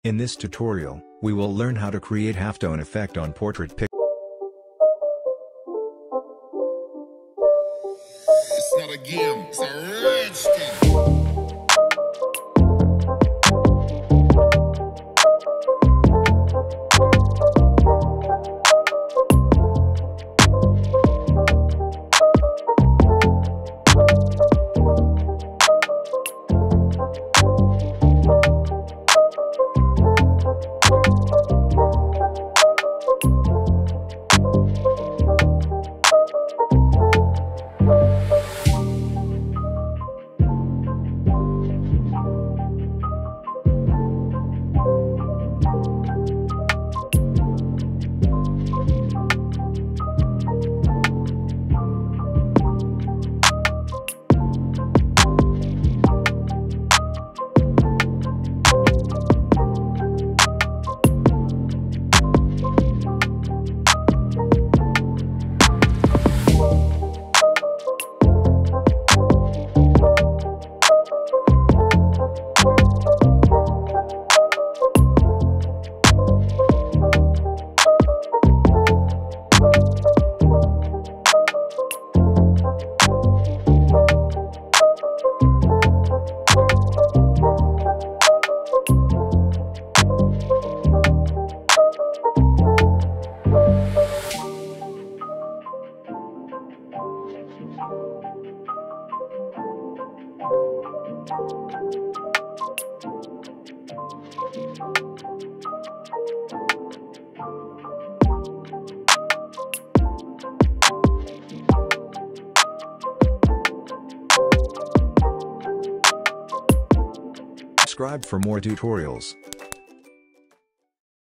In this tutorial, we will learn how to create halftone effect on portrait pic. It's not a game, it's a rich thing. Subscribe for more tutorials.